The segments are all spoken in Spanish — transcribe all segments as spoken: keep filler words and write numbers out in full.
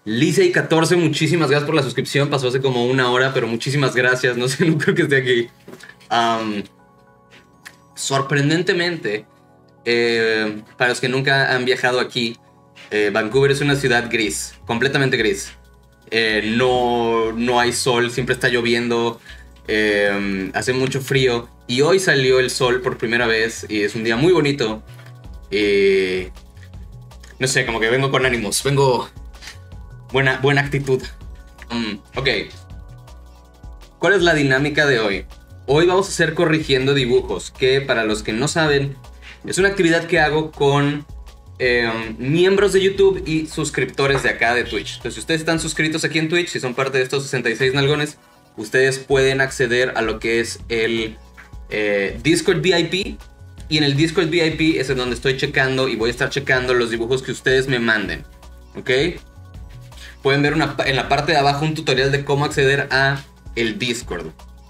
Lisey catorce, muchísimas gracias por la suscripción. Pasó hace como una hora, pero muchísimas gracias. No sé, no creo que esté aquí. Um, sorprendentemente, eh, para los que nunca han viajado aquí, eh, Vancouver es una ciudad gris, completamente gris. Eh, no, no hay sol, siempre está lloviendo, eh, hace mucho frío. Y hoy salió el sol por primera vez y es un día muy bonito. Eh, no sé, como que vengo con ánimos, vengo... Buena, buena actitud. Um, ok. ¿Cuál es la dinámica de hoy? Hoy vamos a hacer corrigiendo dibujos, que para los que no saben, es una actividad que hago con eh, miembros de YouTube y suscriptores de acá de Twitch. Entonces, si ustedes están suscritos aquí en Twitch, si son parte de estos sesenta y seis nalgones, ustedes pueden acceder a lo que es el eh, Discord V I P. Y en el Discord V I P es en donde estoy checando y voy a estar checando los dibujos que ustedes me manden. ¿Ok? Pueden ver una, en la parte de abajo un tutorial de cómo acceder a el Discord.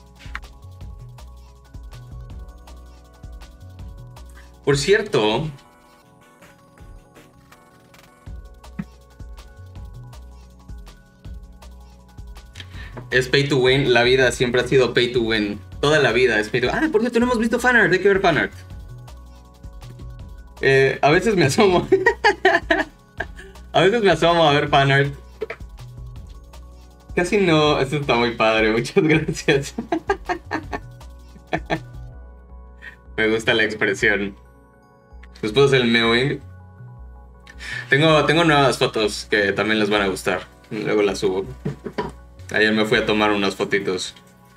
Por cierto, es pay to win. La vida siempre ha sido pay to win. Toda la vida es pay to win. Ah, por cierto, no hemos visto fanart. Hay que ver fanart. Eh, a veces me asomo. A veces me asomo a ver fanart. Casi no, esto está muy padre, muchas gracias. Me gusta la expresión. Después del mewing. Tengo, tengo nuevas fotos que también les van a gustar. Luego las subo. Ayer me fui a tomar unas fotitos.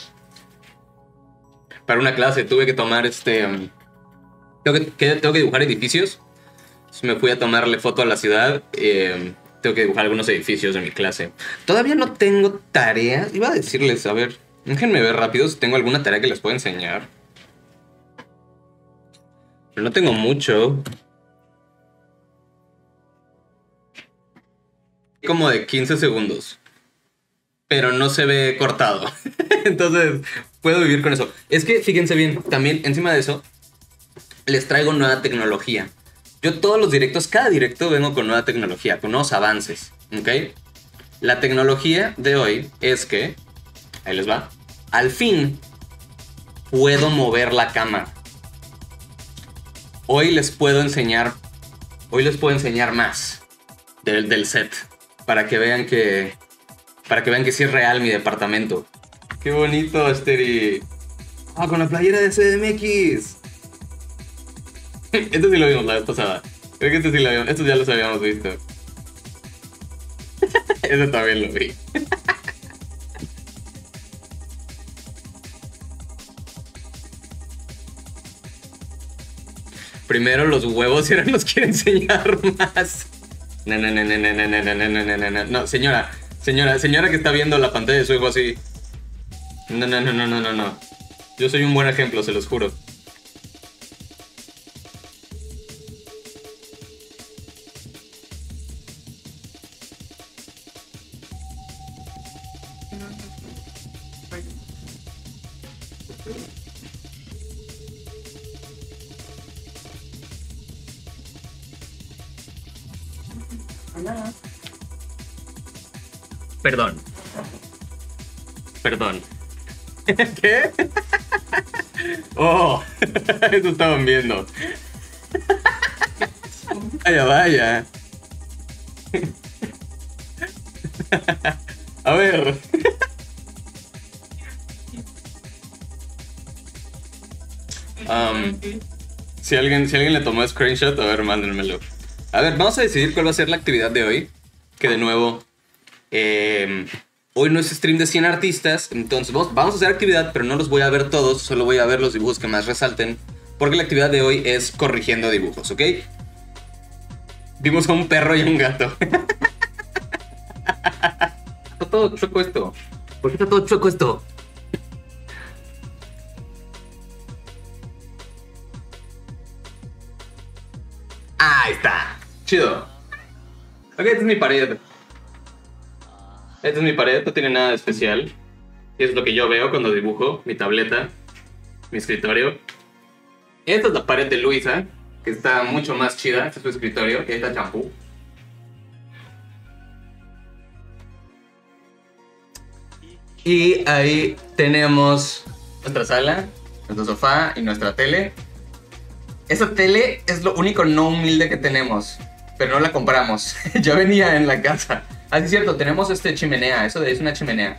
Para una clase tuve que tomar este... Um, tengo, que, que, tengo que dibujar edificios. Entonces me fui a tomarle foto a la ciudad. Eh, Tengo que dibujar algunos edificios de mi clase. Todavía no tengo tareas. Iba a decirles, a ver, déjenme ver rápido si tengo alguna tarea que les pueda enseñar. Pero no tengo mucho. Como de quince segundos. Pero no se ve cortado. Entonces, puedo vivir con eso. Es que, fíjense bien, también encima de eso, les traigo nueva tecnología. Yo todos los directos, cada directo vengo con nueva tecnología, con nuevos avances, ¿ok? La tecnología de hoy es que, ahí les va, al fin puedo mover la cámara. Hoy les puedo enseñar, hoy les puedo enseñar más del, del set, para que vean que, para que vean que sí es real mi departamento. Qué bonito, Asteri. Ah, con la playera de C D M X. Esto sí lo vimos la vez pasada. Creo que este sí lo vimos. Estos ya los habíamos visto. Eso también lo vi. Primero los huevos y ahora nos quiere enseñar más. No, no, no, no, no, no, no, no, no, no, no, no, señora, señora, señora que está viendo la pantalla de su hijo así. No, no, no, no, no, no, no. Yo soy un buen ejemplo, se los juro. Perdón. Perdón. ¿Qué? Oh, eso estaban viendo. Vaya, vaya. A ver. Um, si alguien, si alguien le tomó screenshot, a ver, mándenmelo. A ver, vamos a decidir cuál va a ser la actividad de hoy. Que de nuevo, eh, hoy no es stream de cien artistas. Entonces vamos, vamos a hacer actividad, pero no los voy a ver todos. Solo voy a ver los dibujos que más resalten. Porque la actividad de hoy es corrigiendo dibujos, ¿ok? Vimos a un perro y a un gato. Está todo chueco esto. ¿Por qué está todo chueco esto? Ahí está. Chido. Ok, esta es mi pared. Esta es mi pared, no tiene nada de especial. Y es lo que yo veo cuando dibujo mi tableta, mi escritorio. Esta es la pared de Luisa, que está mucho más chida. Este es su escritorio, y ahí está champú. Y ahí tenemos nuestra sala, nuestro sofá y nuestra tele. Esa tele es lo único no humilde que tenemos, pero no la compramos. Ya venía en la casa. Ah, sí es cierto, tenemos este chimenea. Eso de ahí es una chimenea.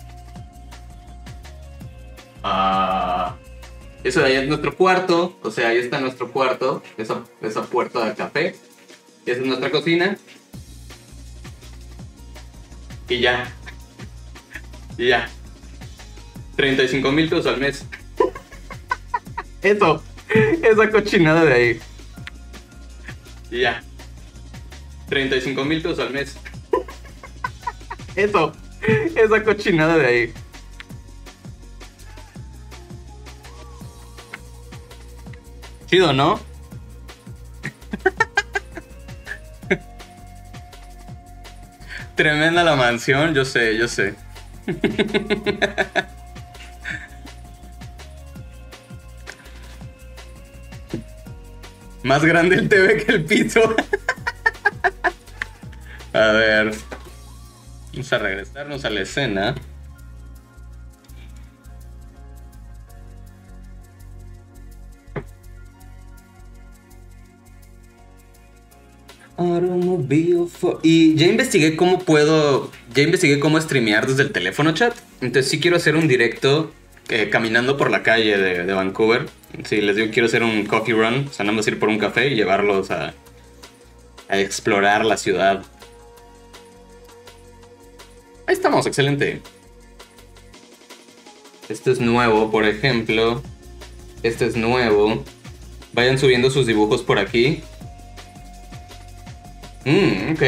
Ah, eso de ahí es nuestro cuarto. O sea, ahí está nuestro cuarto. Esa, esa puerta de café. Y esa es nuestra cocina. Y ya. Y ya. treinta y cinco mil pesos al mes. Eso. Esa cochinada de ahí. Y ya. treinta y cinco mil pesos al mes. Eso. Esa cochinada de ahí. Chido, ¿no? Tremenda la mansión, yo sé, yo sé. Más grande el T V que el piso. A ver. Vamos a regresarnos a la escena. Y ya investigué cómo puedo. Ya investigué cómo streamear desde el teléfono, chat. Entonces sí quiero hacer un directo eh, caminando por la calle de, de Vancouver. Sí, les digo, quiero hacer un coffee run. O sea, nada más ir por un café y llevarlos a, a explorar la ciudad. Ahí estamos, excelente. Este es nuevo, por ejemplo. Este es nuevo. Vayan subiendo sus dibujos por aquí. Mmm, ok.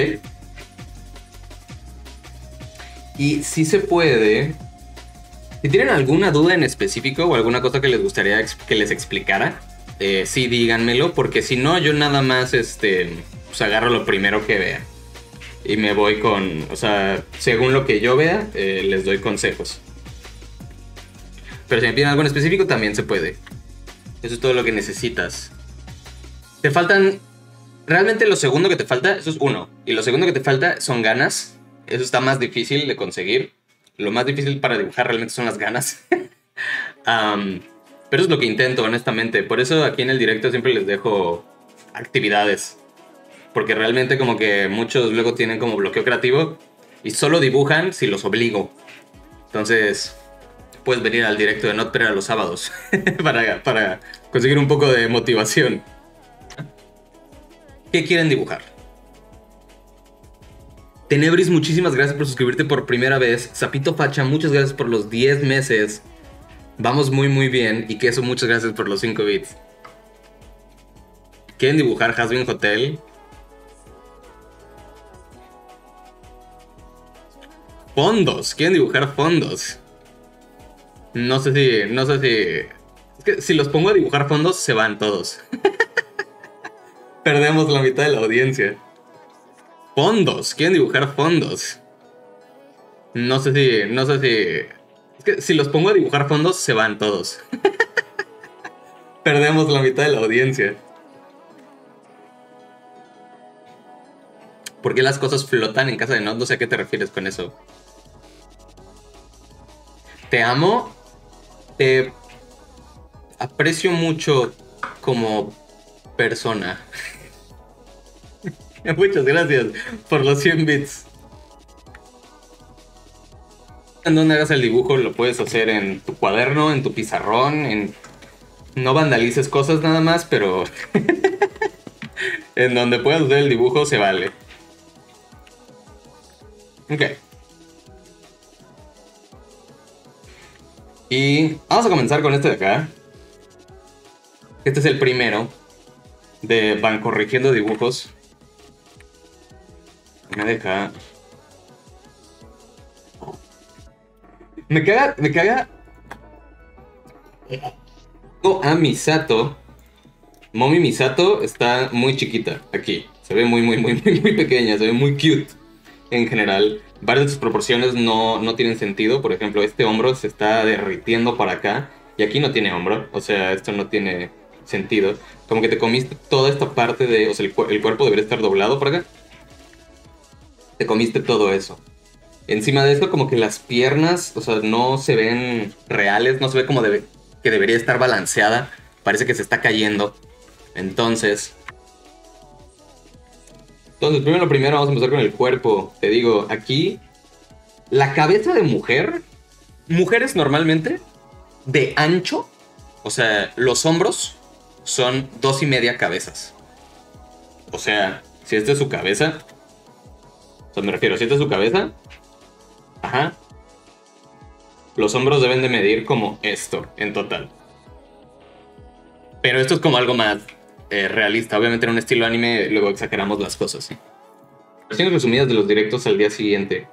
Y si se puede. Si tienen alguna duda en específico o alguna cosa que les gustaría que les explicara, eh, sí díganmelo, porque si no, yo nada más este, pues agarro lo primero que vea. Y me voy con, o sea, según lo que yo vea, eh, les doy consejos. Pero si me piden algo en específico, también se puede. Eso es todo lo que necesitas. Te faltan... Realmente lo segundo que te falta, eso es uno. Y lo segundo que te falta son ganas. Eso está más difícil de conseguir. Lo más difícil para dibujar realmente son las ganas. um, pero es lo que intento, honestamente. Por eso aquí en el directo siempre les dejo actividades. Porque realmente como que muchos luego tienen como bloqueo creativo. Y solo dibujan si los obligo. Entonces puedes venir al directo de Notepera los sábados. para, para conseguir un poco de motivación. ¿Qué quieren dibujar? Tenebris, muchísimas gracias por suscribirte por primera vez. Zapito Facha, muchas gracias por los diez meses. Vamos muy muy bien. Y Queso, muchas gracias por los cinco bits. ¿Quieren dibujar Hasbin Hotel? Fondos. ¿Quieren dibujar fondos? No sé si... No sé si... Es que si los pongo a dibujar fondos, se van todos. Perdemos la mitad de la audiencia. Fondos. ¿Quieren dibujar fondos? No sé si... No sé si... Es que si los pongo a dibujar fondos, se van todos. Perdemos la mitad de la audiencia. ¿Por qué las cosas flotan en casa de Not? No sé a qué te refieres con eso. Te amo. Te aprecio mucho como persona. Muchas gracias por los cien bits. Cuando hagas el dibujo lo puedes hacer en tu cuaderno, en tu pizarrón, en... No vandalices cosas nada más, pero... en donde puedas hacer el dibujo se vale. Ok. Y vamos a comenzar con este de acá. Este es el primero de Van Corrigiendo Dibujos. Me deja... Me caga... Me caga... Oh, a Misato. Momi Misato está muy chiquita aquí. Se ve muy, muy, muy, muy, muy pequeña. Se ve muy cute en general. Varias de sus proporciones no, no tienen sentido. Por ejemplo, este hombro se está derritiendo para acá. Y aquí no tiene hombro. O sea, esto no tiene sentido. Como que te comiste toda esta parte de... O sea, el, cu el cuerpo debería estar doblado para acá. Te comiste todo eso. Encima de esto, como que las piernas, o sea, no se ven reales, no se ve como debe, que debería estar balanceada. Parece que se está cayendo. Entonces... Entonces, primero lo primero, vamos a empezar con el cuerpo. Te digo, aquí, la cabeza de mujer, mujeres normalmente, de ancho, o sea, los hombros son dos y media cabezas. O sea, si esta es su cabeza, o sea, me refiero, si esta es su cabeza, ajá, los hombros deben de medir como esto en total. Pero esto es como algo más eh, realista. Obviamente en un estilo anime luego exageramos las cosas. Versiones resumidas de los directos al día siguiente.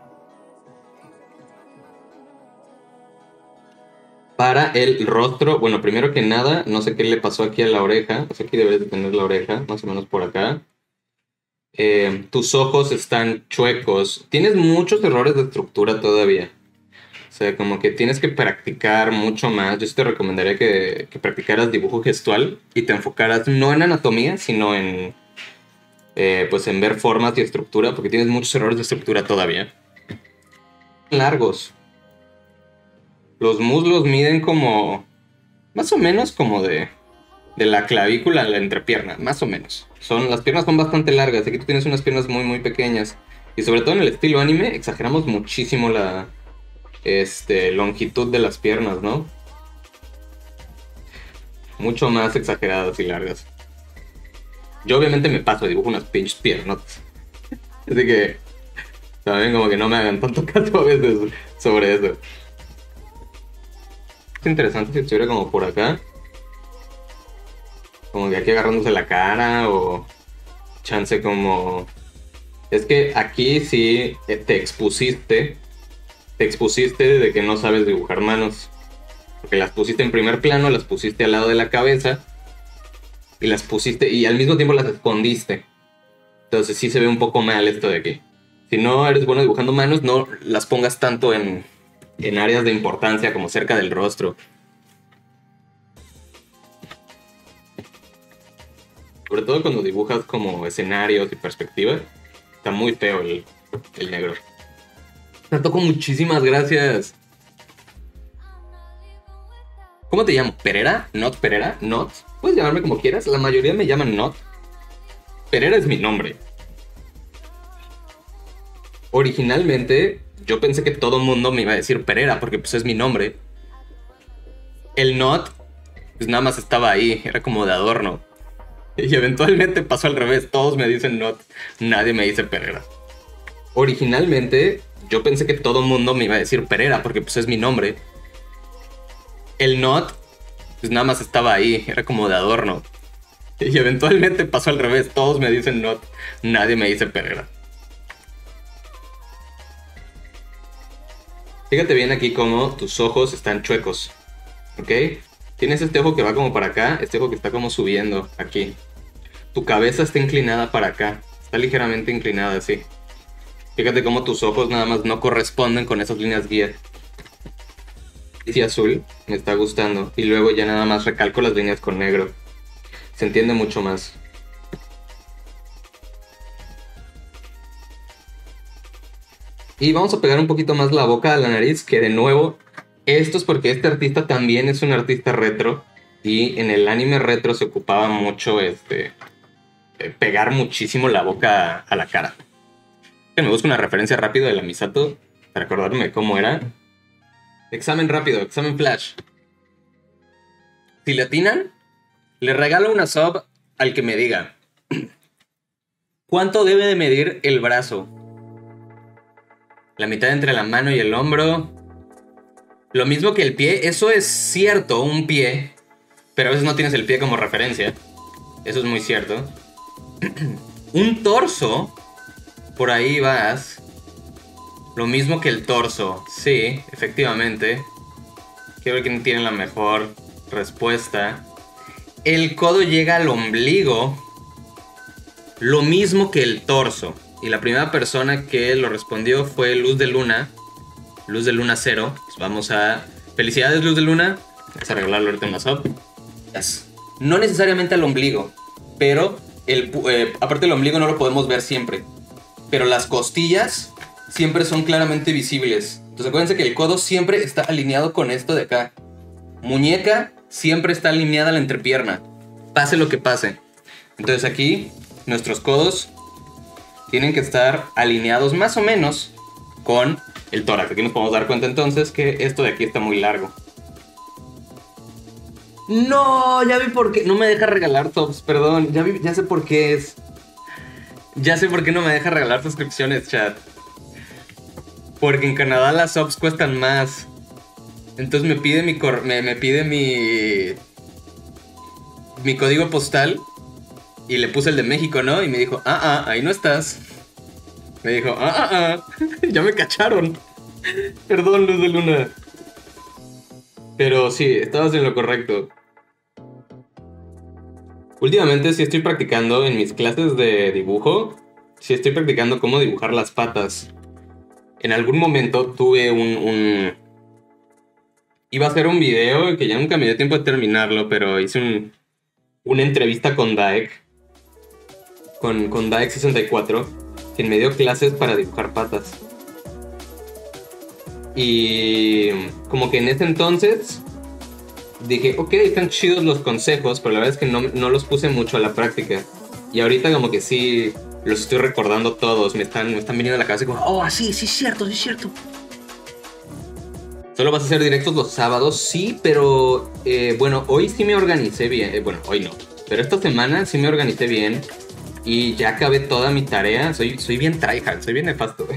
Para el rostro, bueno, primero que nada, no sé qué le pasó aquí a la oreja. O sea, aquí debes de tener la oreja, más o menos por acá. Eh, tus ojos están chuecos. Tienes muchos errores de estructura todavía. O sea, como que tienes que practicar mucho más. Yo sí te recomendaría que, que practicaras dibujo gestual y te enfocaras no en anatomía, sino en, eh, pues en ver formas y estructura, porque tienes muchos errores de estructura todavía. Largos. Los muslos miden como, más o menos como de, de la clavícula a la entrepierna, más o menos. Son, las piernas son bastante largas. Aquí tú tienes unas piernas muy, muy pequeñas. Y sobre todo en el estilo anime, exageramos muchísimo la... Este, longitud de las piernas, ¿no? Mucho más exageradas y largas. Yo obviamente me paso, dibujo unas pinches piernas. Así que también como que no me hagan tanto caso a veces sobre eso. Es interesante si estuviera como por acá. Como que aquí agarrándose la cara o chance como... Es que aquí sí te expusiste... Te expusiste de que no sabes dibujar manos. Porque las pusiste en primer plano, las pusiste al lado de la cabeza. Y las pusiste, y al mismo tiempo las escondiste. Entonces sí se ve un poco mal esto de aquí. Si no eres bueno dibujando manos, no las pongas tanto en, en áreas de importancia como cerca del rostro. Sobre todo cuando dibujas como escenarios y perspectivas. Está muy feo el, el negro. Toco, muchísimas gracias. ¿Cómo te llamo? ¿Perera? ¿Not Perera? ¿Not? Puedes llamarme como quieras. La mayoría me llaman Not. Perera es mi nombre. Originalmente, yo pensé que todo el mundo me iba a decir Perera, porque pues es mi nombre. El Not, pues nada más estaba ahí, era como de adorno. Y eventualmente pasó al revés. Todos me dicen Not, nadie me dice Perera. Originalmente... Yo pensé que todo el mundo me iba a decir Perera, porque pues es mi nombre. El Not, pues nada más estaba ahí, era como de adorno. Y eventualmente pasó al revés, todos me dicen Not, nadie me dice Perera. Fíjate bien aquí cómo tus ojos están chuecos, ¿ok? Tienes este ojo que va como para acá, este ojo que está como subiendo aquí. Tu cabeza está inclinada para acá, está ligeramente inclinada así. Fíjate cómo tus ojos nada más no corresponden con esas líneas guía. Y azul me está gustando. Y luego ya nada más recalco las líneas con negro. Se entiende mucho más. Y vamos a pegar un poquito más la boca a la nariz, que de nuevo, esto es porque este artista también es un artista retro. Y en el anime retro se ocupaba mucho este, pegar muchísimo la boca a la cara. Me busco una referencia rápido de la Misato para acordarme cómo era. Examen rápido, examen flash. Si le atinan, le regalo una sub al que me diga ¿cuánto debe de medir el brazo? La mitad entre la mano y el hombro. Lo mismo que el pie. Eso es cierto, un pie. Pero a veces no tienes el pie como referencia. Eso es muy cierto. Un torso. Por ahí vas. Lo mismo que el torso. Sí, efectivamente. Quiero ver quién tiene la mejor respuesta. El codo llega al ombligo. Lo mismo que el torso. Y la primera persona que lo respondió fue Luz de Luna. Luz de Luna cero. Pues vamos a... Felicidades, Luz de Luna. Vamos a regalarlo ahorita en la sub. Yes. No necesariamente al ombligo. Pero, el, eh, aparte del ombligo no lo podemos ver siempre. Pero las costillas siempre son claramente visibles. Entonces acuérdense que el codo siempre está alineado con esto de acá. Muñeca siempre está alineada a la entrepierna, pase lo que pase. Entonces aquí nuestros codos tienen que estar alineados más o menos con el tórax. Aquí nos podemos dar cuenta entonces que esto de aquí está muy largo. No, ya vi por qué. No me deja regalar tops, perdón. Ya, vi, ya sé por qué es. Ya sé por qué no me deja regalar suscripciones, chat. Porque en Canadá las subs cuestan más. Entonces me pide mi cor me, me pide mi mi código postal y le puse el de México, ¿no? Y me dijo, ah, ah, ahí no estás. Me dijo, ah, ah, ah, ya me cacharon. Perdón, Luz de Luna. Pero sí, estabas en lo correcto. Últimamente sí estoy practicando en mis clases de dibujo. Sí estoy practicando cómo dibujar las patas. En algún momento tuve un... un... Iba a hacer un video que ya nunca me dio tiempo de terminarlo, pero hice un, una entrevista con Daek. Con, con Daek sesenta y cuatro, quien me dio clases para dibujar patas. Y como que en ese entonces dije, ok, están chidos los consejos, pero la verdad es que no, no los puse mucho a la práctica. Y ahorita como que sí los estoy recordando todos, me están, me están viniendo a la cabeza como, oh, sí, sí es cierto, sí es cierto. ¿Solo vas a hacer directos los sábados? Sí, pero eh, bueno, hoy sí me organicé bien. Eh, bueno, hoy no. Pero esta semana sí me organicé bien. Y ya acabé toda mi tarea. Soy, soy bien tryhard, soy bien nefasto.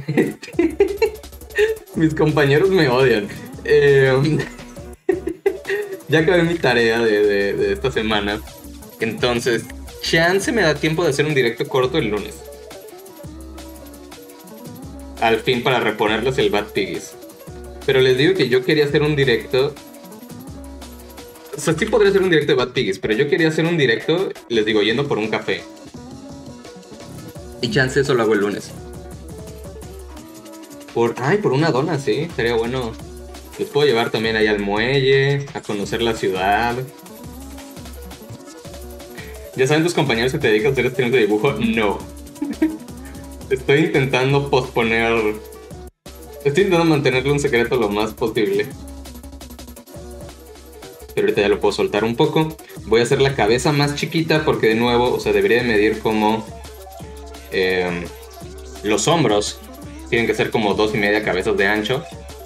Mis compañeros me odian. Eh, ya acabé mi tarea de, de, de esta semana. Entonces, chance me da tiempo de hacer un directo corto el lunes. Al fin para reponerles el Bad Piggies. Pero les digo que yo quería hacer un directo. O sea, sí podría hacer un directo de Bad Piggies, pero yo quería hacer un directo, les digo, yendo por un café. Y chance eso lo hago el lunes. Por, ay, por una dona, sí, sería bueno. Les puedo llevar también ahí al muelle, a conocer la ciudad. ¿Ya saben tus compañeros que te dedican a hacer streams de dibujo? No. Estoy intentando posponer... Estoy intentando mantenerlo un secreto lo más posible. Pero ahorita ya lo puedo soltar un poco. Voy a hacer la cabeza más chiquita porque de nuevo, o sea, debería de medir como... Eh, los hombros tienen que ser como dos y media cabezas de ancho.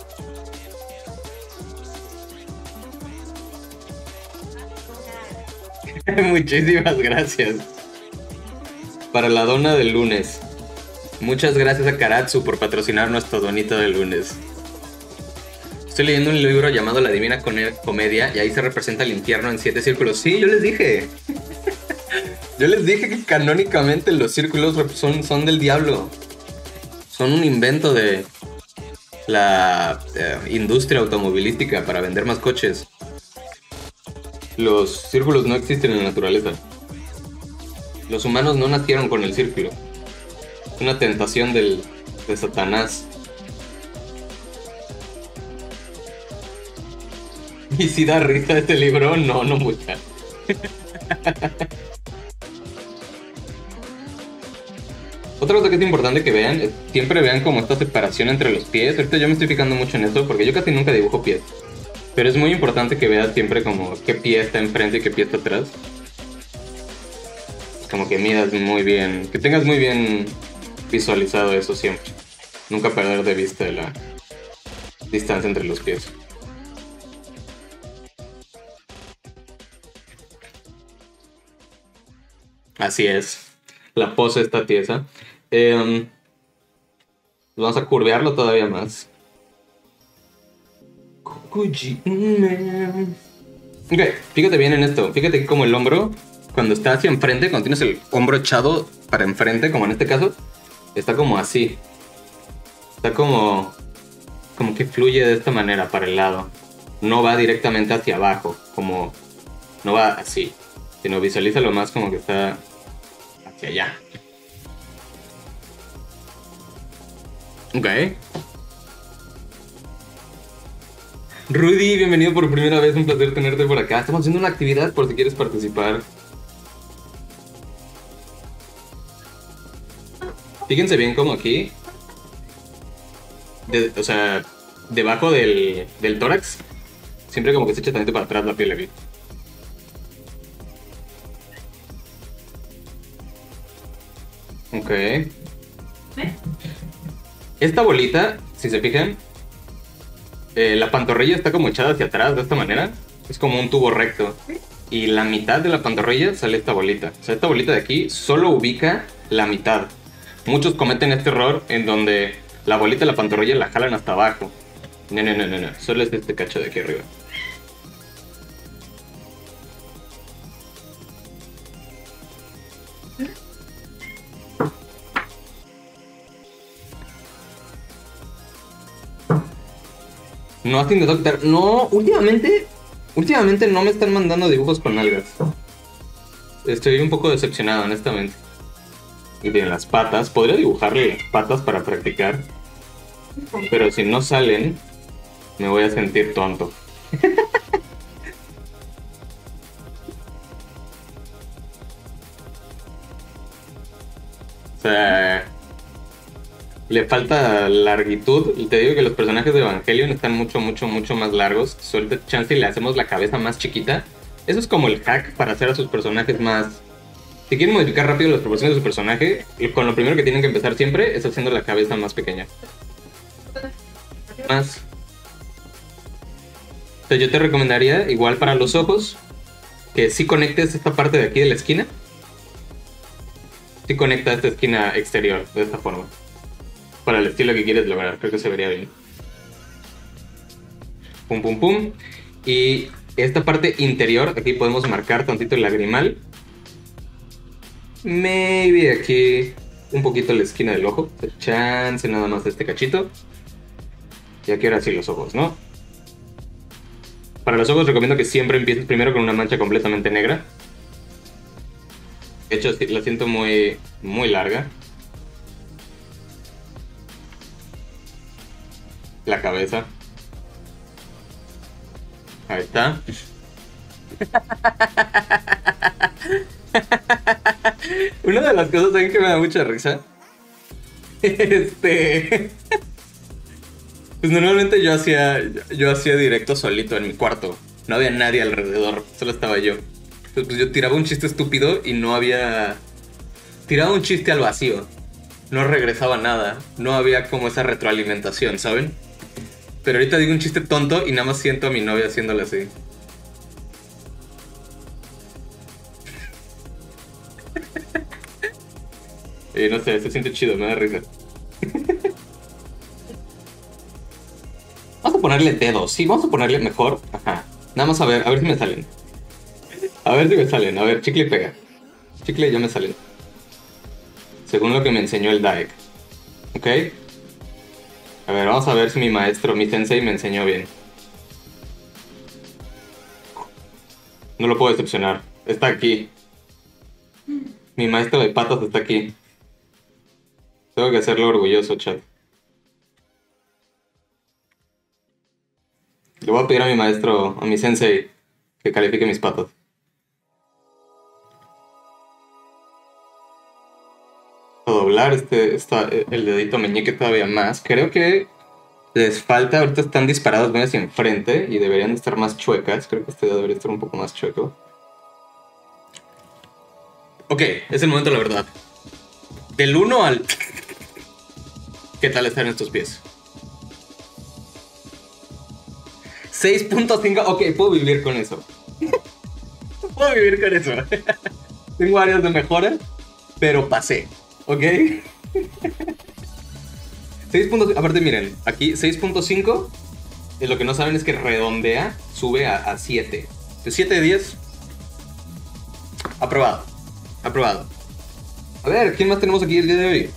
Muchísimas gracias. Para la dona del lunes. Muchas gracias a Karatsu por patrocinar nuestro donito del lunes. Estoy leyendo un libro llamado La Divina Comedia y ahí se representa el infierno en siete círculos. Sí, yo les dije. Yo les dije que canónicamente los círculos son, son del diablo. Son un invento de la eh, industria automovilística para vender más coches. Los círculos no existen en la naturaleza. Los humanos no nacieron con el círculo. Es una tentación del, de Satanás. ¿Y si da risa este libro? No, no mucha. Otra cosa que es importante que vean, es, siempre vean como esta separación entre los pies. Ahorita yo me estoy fijando mucho en eso porque yo casi nunca dibujo pies. Pero es muy importante que veas siempre como qué pie está enfrente y qué pie está atrás. Como que midas muy bien, que tengas muy bien visualizado eso siempre. Nunca perder de vista la distancia entre los pies. Así es. La pose está tiesa. Eh, vamos a curvearlo todavía más. Ok, fíjate bien en esto. Fíjate que como el hombro, cuando está hacia enfrente, cuando tienes el hombro echado para enfrente, como en este caso, está como así. Está como, como que fluye de esta manera para el lado. No va directamente hacia abajo, como no va así, sino visualízalo más como que está hacia allá. Ok. Rudy, bienvenido por primera vez, un placer tenerte por acá. Estamos haciendo una actividad por si quieres participar. Fíjense bien como aquí de, o sea, debajo del, del tórax, siempre como que se echa tantito para atrás la piel aquí. Ok. Esta bolita, si se fijan, eh, la pantorrilla está como echada hacia atrás de esta manera. Es como un tubo recto. Y la mitad de la pantorrilla sale esta bolita. O sea, esta bolita de aquí solo ubica la mitad. Muchos cometen este error en donde la bolita de la pantorrilla la jalan hasta abajo. No, no, no, no, no. Solo es este cacho de aquí arriba. No has intentado quitar. No, últimamente. Últimamente no me están mandando dibujos con algas. Estoy un poco decepcionado, honestamente. Y de las patas. Podría dibujarle las patas para practicar. Pero si no salen, me voy a sentir tonto. O sea, le falta largitud. Y te digo que los personajes de Evangelion están mucho, mucho, mucho más largos. Suelta chance y le hacemos la cabeza más chiquita. Eso es como el hack para hacer a sus personajes más... Si quieren modificar rápido las proporciones de su personaje, con lo primero que tienen que empezar siempre es haciendo la cabeza más pequeña. Más. Entonces yo te recomendaría, igual para los ojos, que si conectes esta parte de aquí de la esquina. Si conecta esta esquina exterior de esta forma. Para el estilo que quieres lograr, creo que se vería bien. Pum, pum, pum. Y esta parte interior, aquí podemos marcar tantito el lagrimal. Maybe aquí un poquito la esquina del ojo. Chance nada más de este cachito. Y aquí ahora sí los ojos, ¿no? Para los ojos recomiendo que siempre empieces primero con una mancha completamente negra. De hecho, la siento muy, muy larga. La cabeza. Ahí está. Una de las cosas también que me da mucha risa. Este... Pues normalmente yo hacía yo hacía directo solito en mi cuarto. No había nadie alrededor, solo estaba yo. Entonces, pues yo tiraba un chiste estúpido y no había... Tiraba un chiste al vacío. No regresaba nada. No había como esa retroalimentación, ¿saben? Pero ahorita digo un chiste tonto y nada más siento a mi novia haciéndole así. Y no sé, se siente chido, me da risa. Vamos a ponerle dedos, sí, vamos a ponerle mejor. Ajá. Nada más a ver, a ver si me salen. A ver si me salen, a ver, chicle y pega. Chicle y ya me salen. Según lo que me enseñó el Daek. ¿Ok? A ver, vamos a ver si mi maestro, mi sensei me enseñó bien. No lo puedo decepcionar. Está aquí. Mi maestro de patas está aquí. Tengo que hacerlo orgulloso, chat. Le voy a pedir a mi maestro, a mi sensei, que califique mis patas. A doblar este, esta, el dedito meñique todavía más. Creo que les falta, ahorita están disparadas bien hacia enfrente y deberían estar más chuecas. Creo que este dedo debería estar un poco más chueco. Ok, es el momento de la verdad. Del uno al... ¿Qué tal están estos pies? seis punto cinco, ok, puedo vivir con eso. Puedo vivir con eso. Tengo áreas de mejora, pero pasé, ¿ok? seis. Aparte miren, aquí seis punto cinco. Y lo que no saben es que redondea, sube a, a siete. De siete de diez. Aprobado. Aprobado. A ver, ¿quién más tenemos aquí el día de hoy?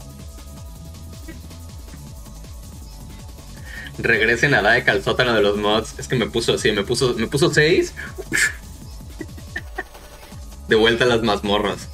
Regresen a Daek al sótano de los mods. Es que me puso así, me puso me puso seis. De vuelta a las mazmorras.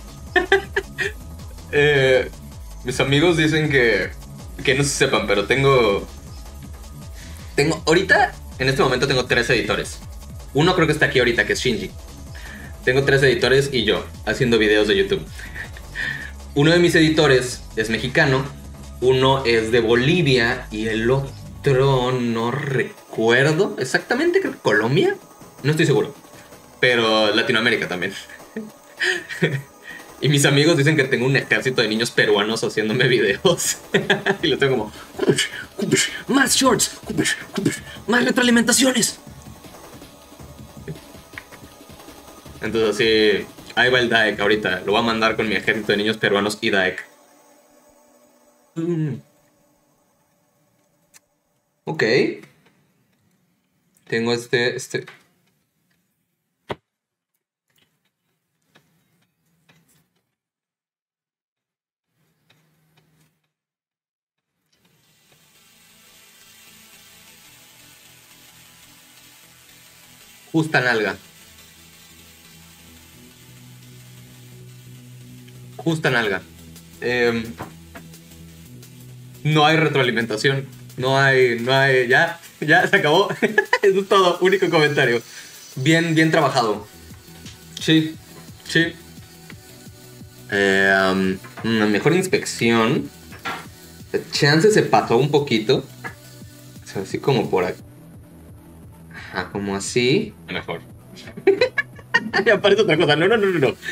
eh, mis amigos dicen que... Que no se sepan, pero tengo... Tengo... Ahorita, en este momento tengo tres editores. Uno creo que está aquí ahorita, que es Shinji. Tengo tres editores y yo, haciendo videos de YouTube. Uno de mis editores es mexicano. Uno es de Bolivia y el otro no recuerdo exactamente, creo que Colombia. No estoy seguro. Pero Latinoamérica también. Y mis amigos dicen que tengo un ejército de niños peruanos haciéndome videos. Y les tengo como... más shorts, más retroalimentaciones. Entonces así... Ahí va el D A E C ahorita. Lo voy a mandar con mi ejército de niños peruanos y D A E C. Mm. Ok. Tengo este... este... Justa nalga. Justa nalga. Eh, no hay retroalimentación. No hay, no hay, ya, ya se acabó. Eso es todo, único comentario. Bien, bien trabajado. Sí, sí. Eh, um, una mejor inspección. Chance se pasó un poquito. O sea, así como por aquí. Ajá, como así. Mejor. Ya parece otra cosa. No, no, no, no, no.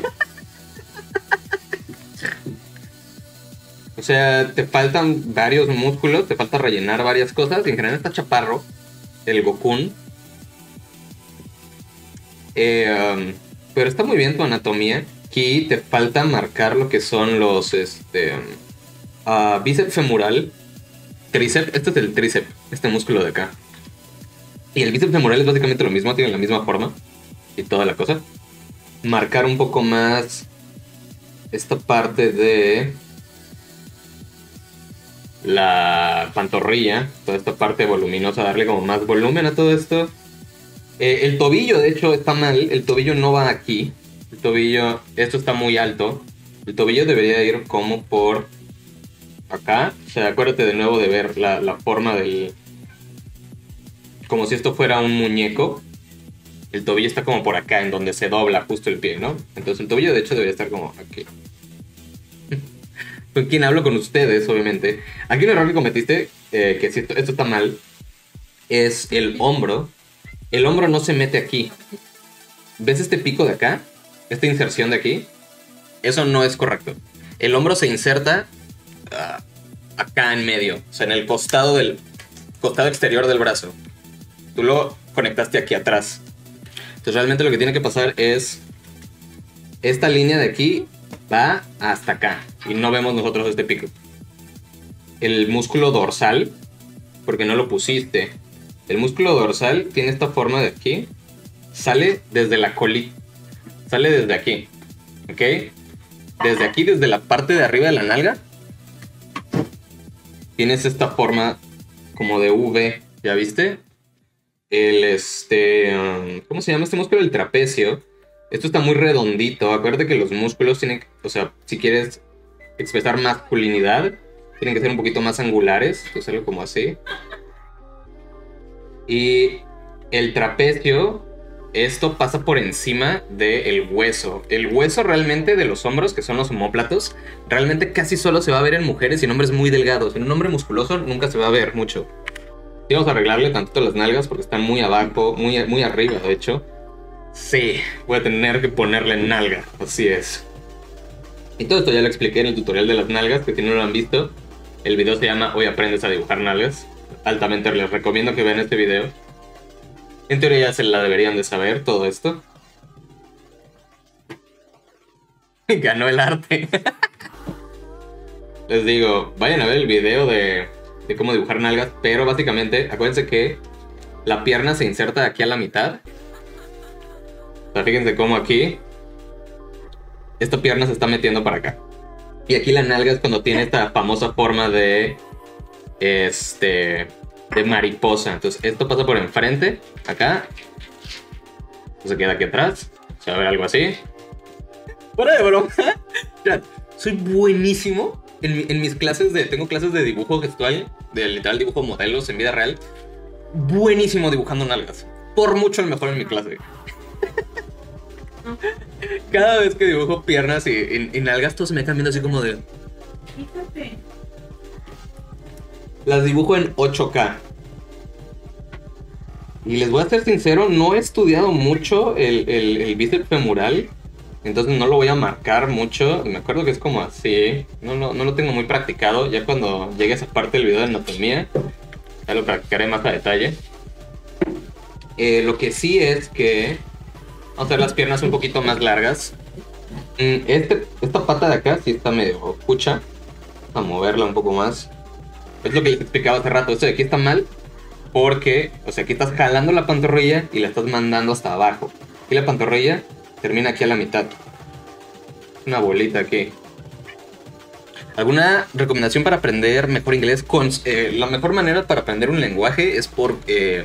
O sea, te faltan varios músculos, te falta rellenar varias cosas. Y en general está chaparro, el Gokun. Eh, um, pero está muy bien tu anatomía. Aquí te falta marcar lo que son los este, uh, bíceps femoral, tríceps. Este es el tríceps, este músculo de acá. Y el bíceps femoral es básicamente lo mismo, tiene la misma forma y toda la cosa. Marcar un poco más esta parte de la pantorrilla, toda esta parte voluminosa, darle como más volumen a todo esto. Eh, el tobillo, de hecho, está mal. El tobillo no va aquí. El tobillo, esto está muy alto. El tobillo debería ir como por acá. O sea, acuérdate de nuevo de ver la, la forma del... Como si esto fuera un muñeco. El tobillo está como por acá, en donde se dobla justo el pie, ¿no? Entonces el tobillo, de hecho, debería estar como aquí. ¿Con quién hablo? Con ustedes, obviamente. Aquí un error que cometiste, eh, que si esto, esto está mal, es el hombro. El hombro no se mete aquí. ¿Ves este pico de acá? Esta inserción de aquí. Eso no es correcto. El hombro se inserta uh, acá en medio. O sea, en el costado del costado exterior del brazo. Tú lo conectaste aquí atrás. Entonces realmente lo que tiene que pasar es... Esta línea de aquí va hasta acá. Y no vemos nosotros este pico. El músculo dorsal, porque no lo pusiste. El músculo dorsal tiene esta forma de aquí. Sale desde la colita. Sale desde aquí. ¿Ok? Desde aquí, desde la parte de arriba de la nalga. Tienes esta forma como de V. ¿Ya viste? El este... Um, ¿cómo se llama este músculo? El trapecio. Esto está muy redondito. Acuérdate que los músculos tienen... O sea, si quieres expresar masculinidad, tienen que ser un poquito más angulares. Entonces algo como así. Y el trapecio, esto pasa por encima del hueso. El hueso realmente de los hombros, que son los omóplatos, realmente casi solo se va a ver en mujeres y en hombres muy delgados. En un hombre musculoso nunca se va a ver mucho. Y vamos a arreglarle tantito las nalgas porque están muy abajo, muy, muy arriba, de hecho. Sí, voy a tener que ponerle nalga, así es. Y todo esto ya lo expliqué en el tutorial de las nalgas, que si no lo han visto, el video se llama Hoy aprendes a dibujar nalgas. Altamente les recomiendo que vean este video. En teoría ya se la deberían de saber todo esto. Ganó el arte. Les digo, vayan a ver el video de, de cómo dibujar nalgas, pero básicamente, acuérdense que la pierna se inserta de aquí a la mitad. O sea, fíjense cómo aquí esta pierna se está metiendo para acá. Y aquí la nalga es cuando tiene esta famosa forma de... Este... de mariposa. Entonces esto pasa por enfrente, acá. Se queda aquí atrás. Se va a ver algo así. Fuera de broma. Soy buenísimo en, en mis clases de... Tengo clases de dibujo gestual, de literal dibujo modelos en vida real. Buenísimo dibujando nalgas. Por mucho el mejor en mi clase. Cada vez que dibujo piernas y, y, y nalgas, todos se me están viendo así como de... Fíjate. las dibujo en ocho K. Y les voy a ser sincero, no he estudiado mucho el, el, el bíceps femoral. Entonces no lo voy a marcar mucho. Me acuerdo que es como así. No, no, no lo tengo muy practicado. Ya cuando llegue a esa parte del video de anatomía, ya lo practicaré más a detalle. Eh, lo que sí es que vamos a hacer las piernas un poquito más largas. Este, esta pata de acá sí está medio cucha. Vamos a moverla un poco más. Es lo que les explicaba hace rato. Esto de aquí está mal porque, o sea, aquí estás jalando la pantorrilla y la estás mandando hasta abajo. Y la pantorrilla termina aquí a la mitad. Una bolita aquí. ¿Alguna recomendación para aprender mejor inglés? Con, eh, la mejor manera para aprender un lenguaje es por... Eh,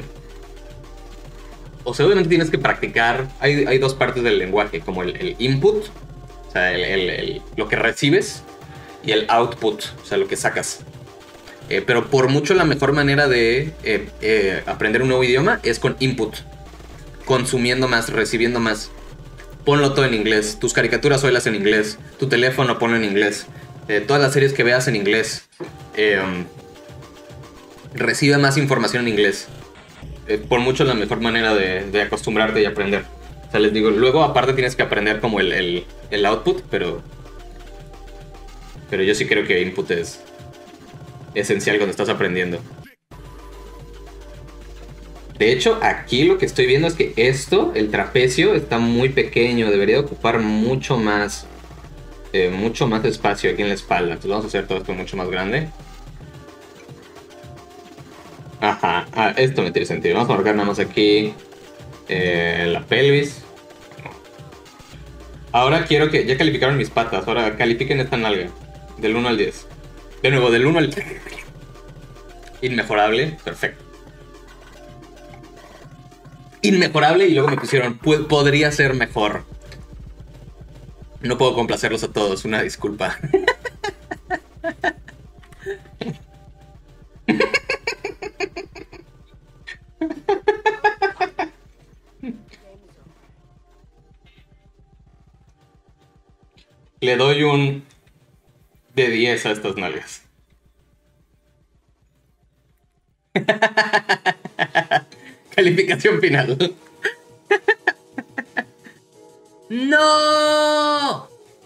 o sea, obviamente tienes que practicar. Hay, hay dos partes del lenguaje, como el, el input, o sea, el, el, el, lo que recibes, y el output, o sea, lo que sacas. Eh, pero por mucho la mejor manera de eh, eh, aprender un nuevo idioma es con input. Consumiendo más, recibiendo más. Ponlo todo en inglés. Tus caricaturas oílas en inglés. Tu teléfono ponlo en inglés. Eh, todas las series que veas en inglés. Eh, recibe más información en inglés. Eh, por mucho la mejor manera de, de acostumbrarte y aprender. O sea, les digo, luego aparte tienes que aprender como el, el, el output, pero... Pero yo sí creo que input es esencial cuando estás aprendiendo. De hecho, aquí lo que estoy viendo es que esto, el trapecio, está muy pequeño. Debería ocupar mucho más, eh, mucho más espacio aquí en la espalda. Entonces vamos a hacer todo esto mucho más grande. Ajá, ah, esto me tiene sentido. Vamos a marcar nada más aquí eh, la pelvis. Ahora quiero que... Ya calificaron mis patas. Ahora califiquen esta nalga. Del uno al diez. De nuevo, del uno al... Inmejorable. Perfecto. Inmejorable y luego me pusieron podría ser mejor. No puedo complacerlos a todos, una disculpa. Le doy un de diez a estas nalgas. Calificación final. ¡No!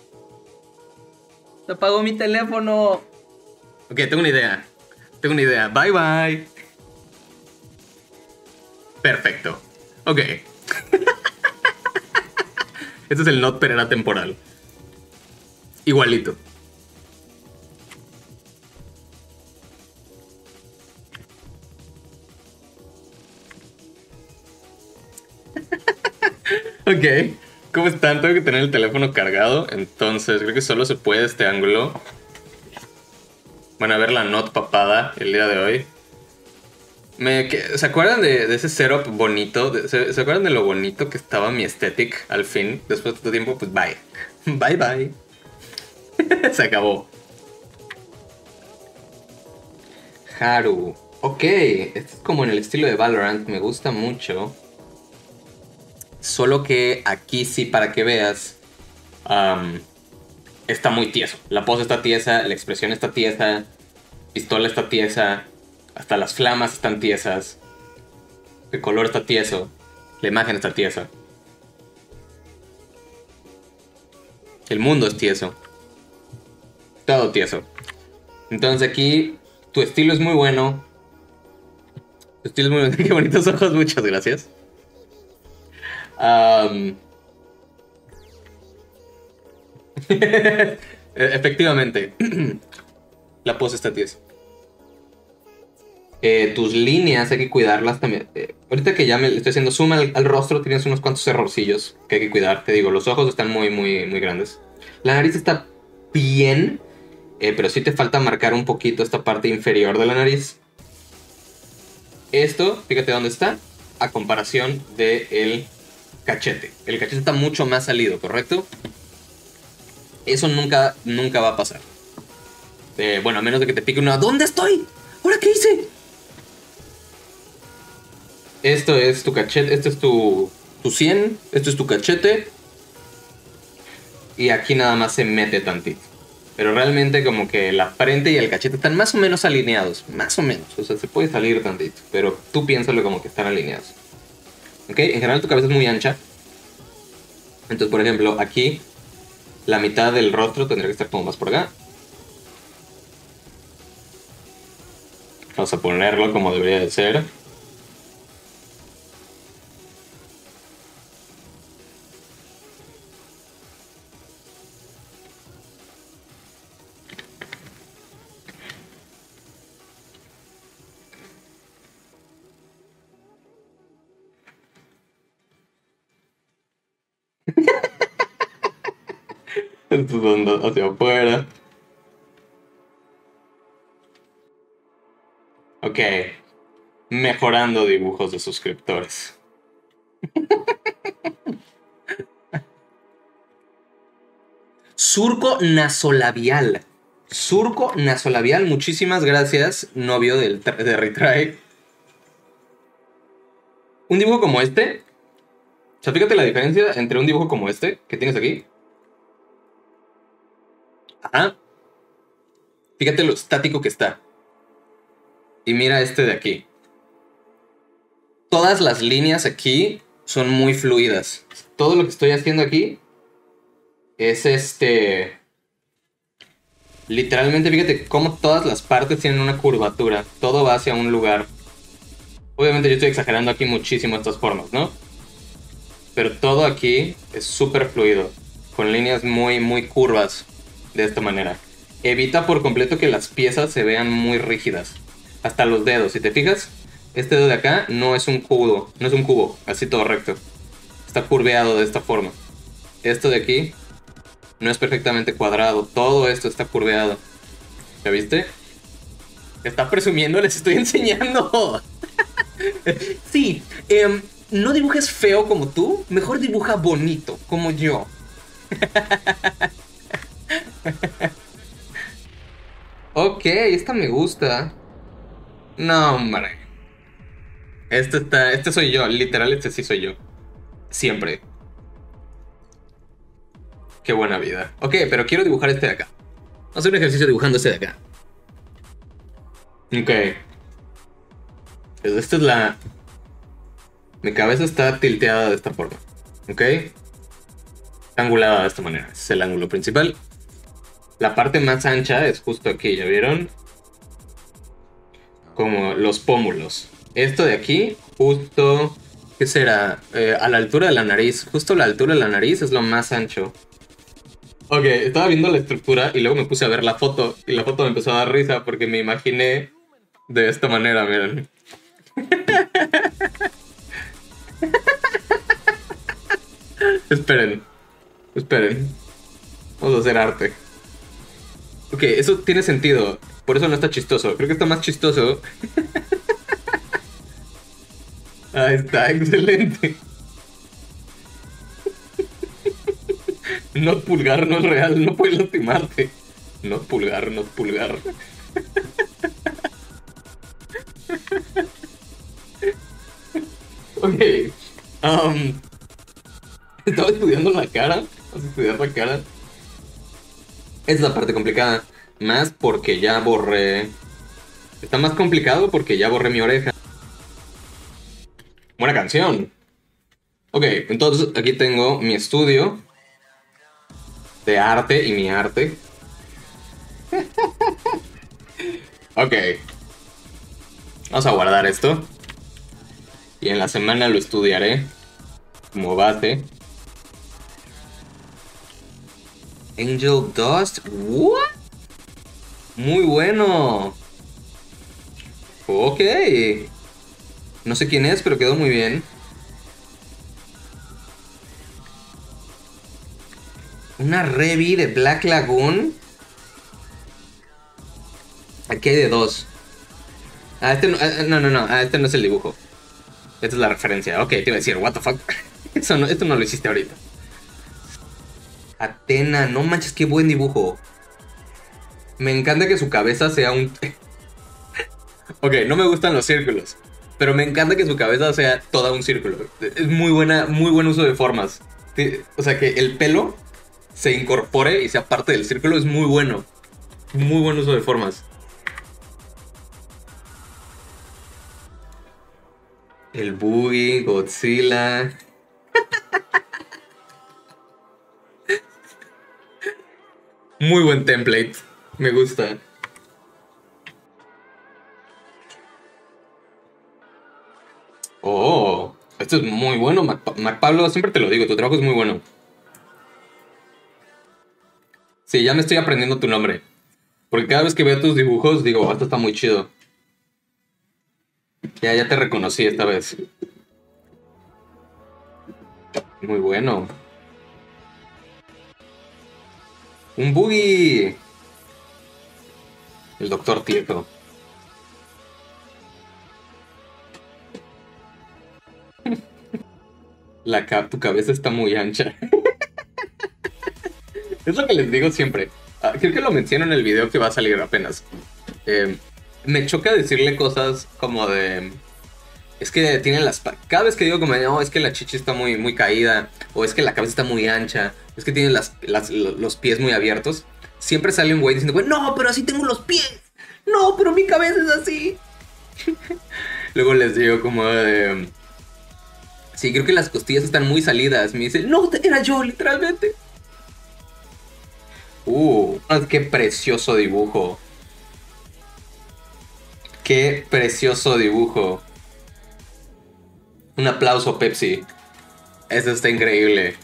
Se apagó mi teléfono. Ok, tengo una idea. Tengo una idea. Bye bye. Perfecto. Ok. Este es el Not Perera temporal. Igualito. Ok, ¿cómo están? Tengo que tener el teléfono cargado, entonces creo que solo se puede este ángulo. Van a ver la not papada el día de hoy. Me, que, ¿Se acuerdan de, de ese setup bonito? De, ¿se, ¿Se acuerdan de lo bonito que estaba mi aesthetic al fin? Después de tanto tiempo, pues bye. Bye bye. Se acabó. Haru. Ok, este es como en el estilo de Valorant, me gusta mucho. Solo que aquí sí, para que veas, um, está muy tieso. La pose está tiesa, la expresión está tiesa, pistola está tiesa, hasta las flamas están tiesas, el color está tieso, la imagen está tiesa. El mundo es tieso. Todo tieso. Entonces aquí tu estilo es muy bueno. Tu estilo es muy bueno. Qué bonitos ojos, muchas gracias. Um, efectivamente, la pose está tiesa. Eh, tus líneas hay que cuidarlas también. Eh, ahorita que ya me estoy haciendo zoom al, al rostro, tienes unos cuantos errorcillos que hay que cuidar. Te digo, los ojos están muy, muy, muy grandes. La nariz está bien, eh, pero sí te falta marcar un poquito esta parte inferior de la nariz. Esto, fíjate dónde está, a comparación del cachete. El cachete está mucho más salido, ¿correcto? Eso nunca, nunca va a pasar. Eh, bueno, a menos de que te pique una... ¿Dónde estoy? ¿Ahora qué hice? Esto es tu cachete, este es tu, tu sien, esto es tu cachete. Y aquí nada más se mete tantito. Pero realmente como que la frente y el cachete están más o menos alineados. Más o menos. O sea, se puede salir tantito. Pero tú piénsalo como que están alineados. ¿Ok? En general tu cabeza es muy ancha. Entonces, por ejemplo, aquí la mitad del rostro tendría que estar como más por acá. Vamos a ponerlo como debería de ser. Estos son dos hacia afuera. Ok. Mejorando dibujos de suscriptores. Surco nasolabial. Surco nasolabial. Muchísimas gracias, novio del, de Retry. Un dibujo como este. O sea, fíjate la diferencia entre un dibujo como este que tienes aquí. Ajá. Fíjate lo estático que está. Y mira este de aquí. Todas las líneas aquí son muy fluidas. Todo lo que estoy haciendo aquí es este... Literalmente, fíjate cómo todas las partes tienen una curvatura. Todo va hacia un lugar. Obviamente yo estoy exagerando aquí muchísimo estas formas, ¿no? Pero todo aquí es súper fluido. Con líneas muy, muy curvas. De esta manera. Evita por completo que las piezas se vean muy rígidas. Hasta los dedos, si te fijas, este dedo de acá no es un cubo, no es un cubo, así todo recto. Está curveado de esta forma. Esto de aquí no es perfectamente cuadrado, todo esto está curveado. ¿Ya viste? Está presumiendo, les estoy enseñando. Sí, eh, no dibujes feo como tú, mejor dibuja bonito, como yo. Ok, esta me gusta. No, hombre. Este está. Este soy yo. Literal, este sí soy yo. Siempre. Qué buena vida. Ok, pero quiero dibujar este de acá. Vamos a hacer un ejercicio dibujando este de acá. Ok. Pues esta es la. Mi cabeza está tilteada de esta forma. Ok. Está angulada de esta manera. Ese es el ángulo principal. La parte más ancha es justo aquí, ¿ya vieron? Como los pómulos. Esto de aquí, justo, ¿qué será? Eh, a la altura de la nariz. Justo a la altura de la nariz es lo más ancho. Ok, estaba viendo la estructura y luego me puse a ver la foto. Y la foto me empezó a dar risa porque me imaginé de esta manera, miren. Esperen, esperen. Vamos a hacer arte. Ok, eso tiene sentido. Por eso no está chistoso. Creo que está más chistoso. Ahí está, excelente. No pulgar no es real, no puedes lastimarte. No pulgar, no pulgar. Ok. Um, estaba estudiando la cara. Vamos a estudiar la cara. Es la parte complicada. Más porque ya borré. Está más complicado porque ya borré mi oreja. Buena canción. Ok, entonces aquí tengo mi estudio de arte y mi arte. Ok. Vamos a guardar esto. Y en la semana lo estudiaré como base. Angel Dust. What? Muy bueno. Ok. No sé quién es, pero quedó muy bien. Una Revi de Black Lagoon. Aquí hay de dos. Ah, este no, ah, no, no, no. Ah, este no es el dibujo. Esta es la referencia. Ok, te iba a decir, what the fuck. Eso no, esto no lo hiciste ahorita. Atena, no manches, qué buen dibujo. Me encanta que su cabeza sea un... Ok, no me gustan los círculos. Pero me encanta que su cabeza sea toda un círculo. Es muy buena, muy buen uso de formas. O sea que el pelo se incorpore y sea parte del círculo es muy bueno. Muy buen uso de formas. El Boogie, Godzilla. Muy buen template. Me gusta. Oh, esto es muy bueno, Mac, Mac Pablo. Siempre te lo digo, tu trabajo es muy bueno. Sí, ya me estoy aprendiendo tu nombre. Porque cada vez que veo tus dibujos, digo, oh, esto está muy chido. Ya, ya te reconocí esta vez. Muy bueno. Un Boogie. El doctor Tieto. La ca tu cabeza está muy ancha. Es lo que les digo siempre. Ah, creo que lo menciono en el video que va a salir apenas. Eh, me choca decirle cosas como de... Es que tiene las... Cada vez que digo como, no, es que la chichi está muy, muy caída, o es que la cabeza está muy ancha, es que tiene las, las, los pies muy abiertos, siempre sale un güey diciendo, güey, no, pero así tengo los pies. No, pero mi cabeza es así. Luego les digo como de... Sí, creo que las costillas están muy salidas. Me dice, no, era yo, literalmente. Uh, qué precioso dibujo. Qué precioso dibujo. Un aplauso, Pepsi. Eso está increíble.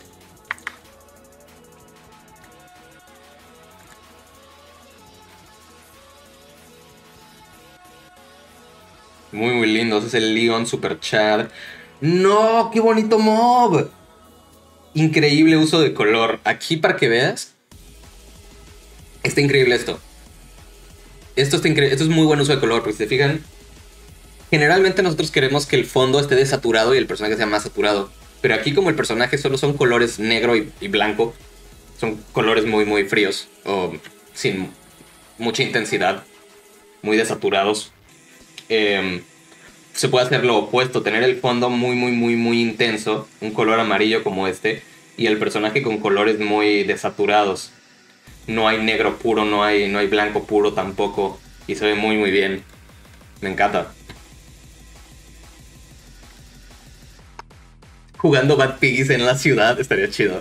Muy, muy lindo. Ese es el Leon Super Chad. ¡No! ¡Qué bonito mob! Increíble uso de color. Aquí para que veas. Está increíble esto. Esto, está incre esto es muy buen uso de color, porque si se fijan, generalmente nosotros queremos que el fondo esté desaturado y el personaje sea más saturado. Pero aquí como el personaje solo son colores negro y, y blanco, son colores muy muy fríos o sin mucha intensidad, muy desaturados. Eh, se puede hacer lo opuesto, tener el fondo muy muy muy muy intenso, un color amarillo como este, y el personaje con colores muy desaturados. No hay negro puro, no hay, no hay blanco puro tampoco. Y se ve muy muy bien. Me encanta. Jugando Bad Piggies en la ciudad estaría chido.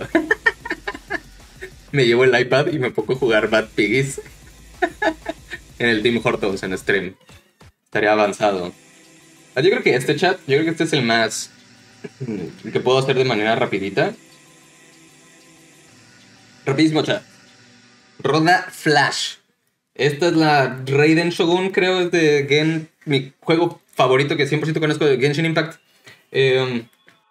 Me llevo el iPad y me pongo a jugar Bad Piggies. En el Team Hortons en stream. Estaría avanzado. Yo creo que este chat, yo creo que este es el más... que puedo hacer de manera rapidita. Rapidísimo chat. Roda Flash. Esta es la Raiden Shogun, creo, es de Gen... Mi juego favorito que cien por ciento conozco de Genshin Impact. Eh,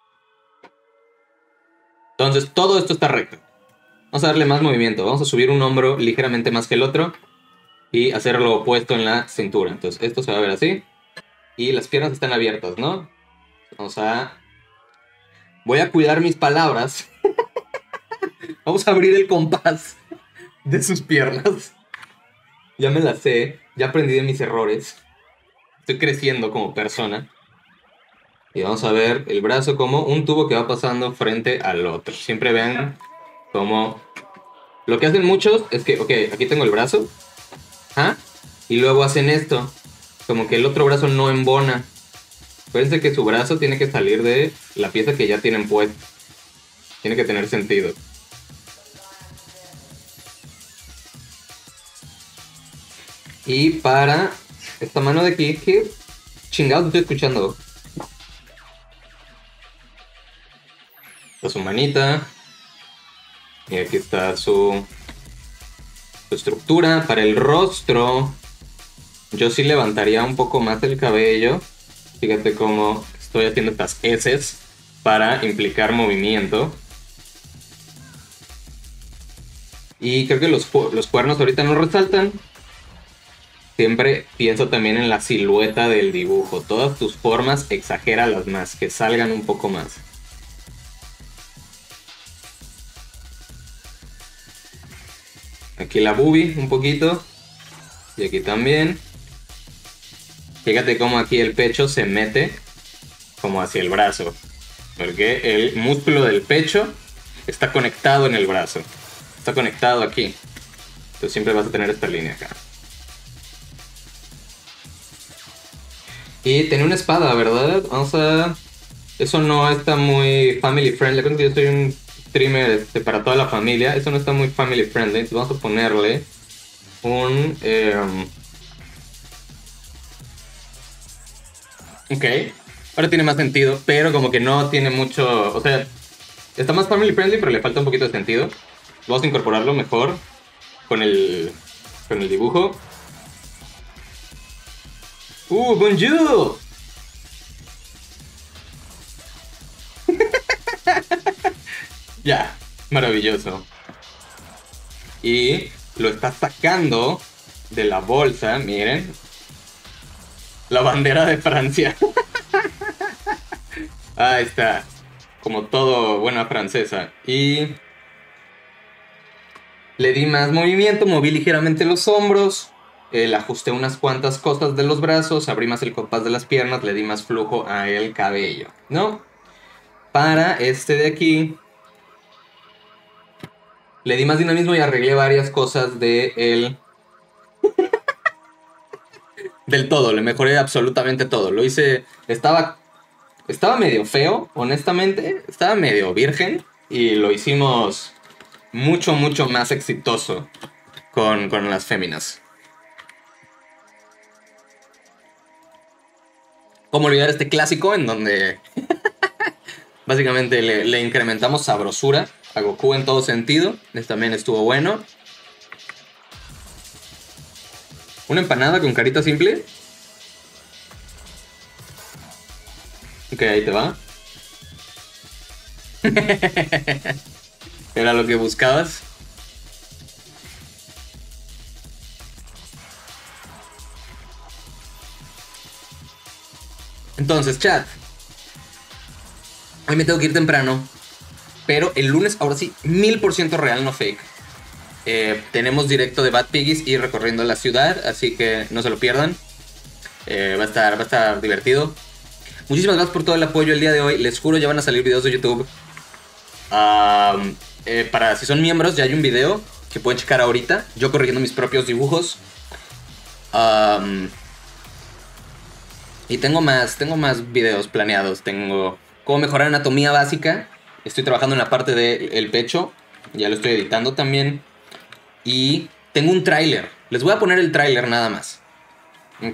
entonces, todo esto está recto. Vamos a darle más movimiento. Vamos a subir un hombro ligeramente más que el otro. Y hacer lo opuesto en la cintura. Entonces, esto se va a ver así. Y las piernas están abiertas, ¿no? Vamos a... Voy a cuidar mis palabras. Vamos a abrir el compás de sus piernas. Ya me las sé, ya aprendí de mis errores. Estoy creciendo como persona. Y vamos a ver el brazo como un tubo que va pasando frente al otro. Siempre vean como... Lo que hacen muchos es que, ok, aquí tengo el brazo. ¿Ah? Y luego hacen esto. Como que el otro brazo no embona. Acuérdense que su brazo tiene que salir de la pieza que ya tienen puesta. Tiene que tener sentido. Y para esta mano de aquí, ¿qué chingados estoy escuchando? Está su manita. Y aquí está su, su estructura. Para el rostro, yo sí levantaría un poco más el cabello. Fíjate cómo estoy haciendo estas eses para implicar movimiento. Y creo que los, los cuernos ahorita no resaltan. Siempre pienso también en la silueta del dibujo. Todas tus formas, exagéralas más, que salgan un poco más. Aquí la boobie un poquito. Y aquí también. Fíjate cómo aquí el pecho se mete como hacia el brazo. Porque el músculo del pecho está conectado en el brazo. está conectado aquí. Entonces siempre vas a tener esta línea acá. Y tiene una espada, ¿verdad? Vamos a... Eso no está muy family friendly. Creo que yo soy un streamer este, para toda la familia. Eso no está muy family friendly. Entonces vamos a ponerle un... Eh... Ok. Ahora tiene más sentido, pero como que no tiene mucho... O sea, está más family friendly, pero le falta un poquito de sentido. Vamos a incorporarlo mejor con el, con el dibujo. ¡Uh, bonjour! Ya, maravilloso. Y lo está sacando de la bolsa, miren. La bandera de Francia. Ahí está. Como todo buena francesa. Y le di más movimiento, moví ligeramente los hombros. Eh, le ajusté unas cuantas cosas de los brazos, abrí más el compás de las piernas, le di más flujo a el cabello, ¿no? Para este de aquí, le di más dinamismo y arreglé varias cosas de él. Del todo, le mejoré absolutamente todo. Lo hice, estaba, estaba medio feo, honestamente, estaba medio virgen y lo hicimos mucho, mucho más exitoso con, con las féminas. ¿Cómo olvidar este clásico en donde básicamente le, le incrementamos sabrosura a Goku en todo sentido? Este también estuvo bueno. Una empanada con carita simple. Ok, ahí te va. Era lo que buscabas. Entonces, chat. Hoy me tengo que ir temprano. Pero el lunes, ahora sí, mil por ciento real, no fake. Eh, tenemos directo de Bad Piggies y recorriendo la ciudad. Así que no se lo pierdan. Eh, va a estar, va a estar divertido. Muchísimas gracias por todo el apoyo el día de hoy. Les juro, ya van a salir videos de YouTube. Um, eh, para si son miembros, ya hay un video que pueden checar ahorita. Yo corrigiendo mis propios dibujos. Um, y tengo más, tengo más videos planeados. Tengo cómo mejorar anatomía básica. Estoy trabajando en la parte del pecho. Ya lo estoy editando también. Y tengo un tráiler. Les voy a poner el tráiler nada más. Ok.